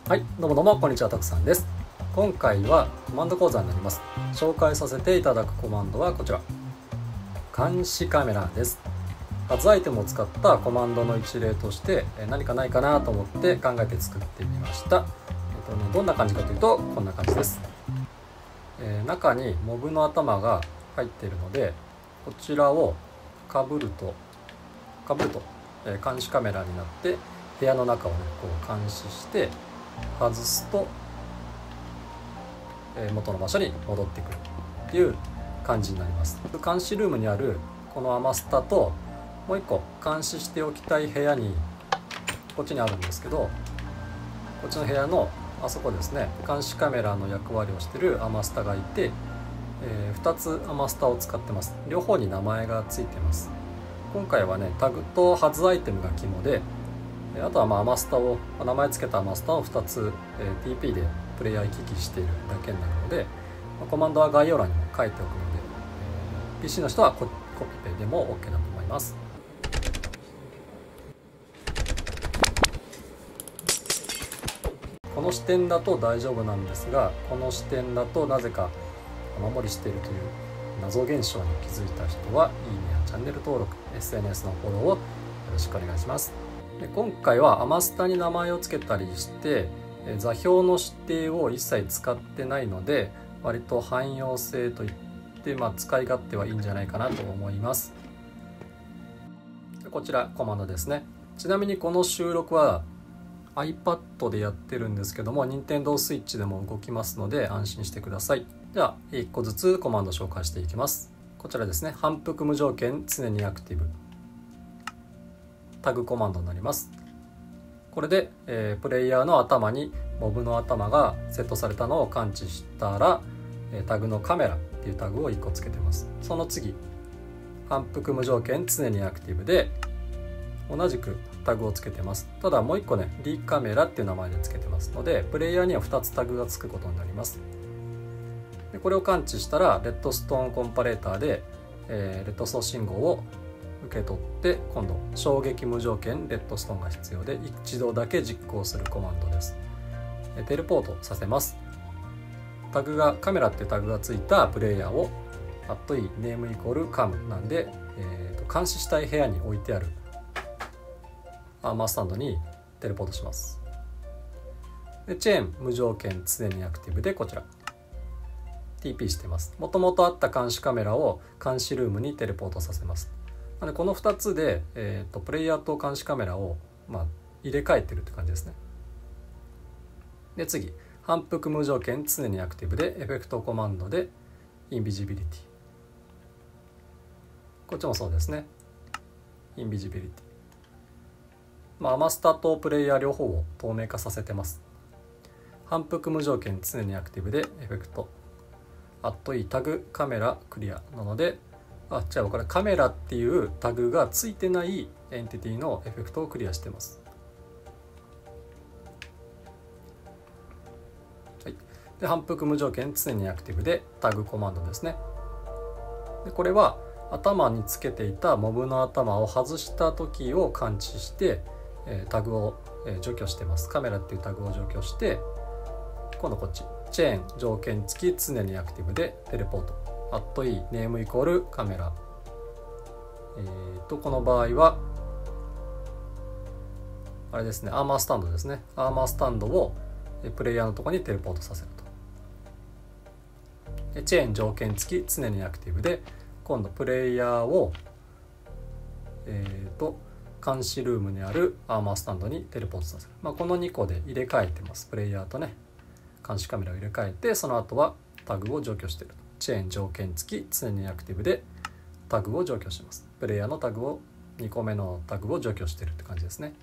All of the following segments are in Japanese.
はい、どうもどうもこんにちは、たくさんです。今回はコマンド講座になります。紹介させていただくコマンドはこちら、監視カメラです。初アイテムを使ったコマンドの一例として何かないかなと思って考えて作ってみました。どんな感じかというとこんな感じです。中にモブの頭が入っているので、こちらをかぶると監視カメラになって部屋の中をねこう監視して外すと元の場所に戻ってくるっていう感じになります。監視ルームにあるこのアマスタともう一個監視しておきたい部屋にこっちにあるんですけど、こっちの部屋のあそこですね、監視カメラの役割をしてるアマスタがいて、2つアマスタを使ってます。両方に名前がついてます。今回はねタグと初アイテムが肝で、あとはアマスタを名前つけたアマスタを2つ、TP でプレイヤー行き来しているだけになるので、コマンドは概要欄にも書いておくので、PC の人はコピペでも OK だと思います。この視点だと大丈夫なんですが、この視点だとなぜか雨漏りしているという謎現象に気づいた人は、いいねやチャンネル登録、SNS のフォローをよろしくお願いします。で今回はアマスタに名前を付けたりして座標の指定を一切使ってないので、割と汎用性といって、使い勝手はいいんじゃないかなと思います。こちらコマンドですね。ちなみにこの収録は iPad でやってるんですけども、 Nintendo Switch でも動きますので安心してください。では1個ずつコマンド紹介していきます。こちらですね、反復無条件常にアクティブタグコマンドになります。これで、プレイヤーの頭にモブの頭がセットされたのを感知したら、タグのカメラっていうタグを1個つけてます。その次、反復無条件常にアクティブで同じくタグをつけてます。ただもう1個ね、リカメラっていう名前でつけてますので、プレイヤーには2つタグがつくことになります。でこれを感知したらレッドストーンコンパレーターで、レッドストーン信号を受け取って、今度衝撃無条件レッドストーンが必要で一度だけ実行するコマンドです。テレポートさせます。タグがカメラっていうタグがついたプレイヤーを@ネームイコールカムなんで、監視したい部屋に置いてあるアーマースタンドにテレポートします。でチェーン無条件常にアクティブでこちら TP してます。もともとあった監視カメラを監視ルームにテレポートさせます。なのでこの2つで、プレイヤーと監視カメラを、入れ替えてるって感じですね。で次、反復無条件常にアクティブでエフェクトコマンドでインビジビリティ、こっちもそうですね、インビジビリティ、アマスタとプレイヤー両方を透明化させてます。反復無条件常にアクティブでエフェクトタグカメラクリアなので、これカメラっていうタグがついてないエンティティのエフェクトをクリアしてます。はい、で反復無条件常にアクティブでタグコマンドですね。でこれは頭につけていたモブの頭を外した時を感知して、タグを除去してます。カメラっていうタグを除去して、今度こっちチェーン条件付き常にアクティブでテレポートネームイコールカメラ、この場合はあれですね、アーマースタンドですね。アーマースタンドをプレイヤーのところにテレポートさせると。でチェーン条件付き常にアクティブで今度プレイヤーを監視ルームにあるアーマースタンドにテレポートさせる。この2個で入れ替えてます。プレイヤーとね監視カメラを入れ替えて、その後はタグを除去していると。チェーン条件付き常にアクティブでタグを除去します。プレイヤーのタグを2個目のタグを除去しているって感じですね。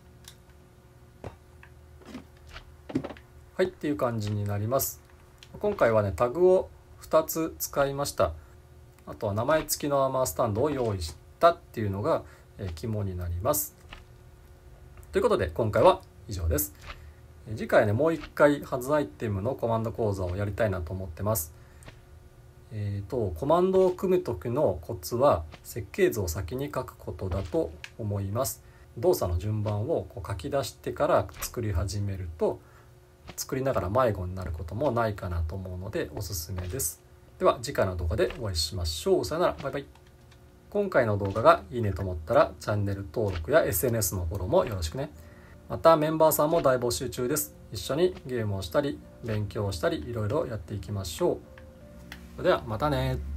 はいっていう感じになります。今回はねタグを2つ使いました。あとは名前付きのアーマースタンドを用意したっていうのが肝になります。ということで今回は以上です。次回ねもう一回初アイテムのコマンド講座をやりたいなと思ってます。コマンドを組む時のコツは設計図を先に書くことだと思います。動作の順番を書き出してから作り始めると作りながら迷子になることもないかなと思うのでおすすめです。では次回の動画でお会いしましょう。さよなら、バイバイ。今回の動画がいいねと思ったらチャンネル登録や SNS のフォローもよろしくね。またメンバーさんも大募集中です。一緒にゲームをしたり勉強をしたりいろいろやっていきましょう。それではまたね。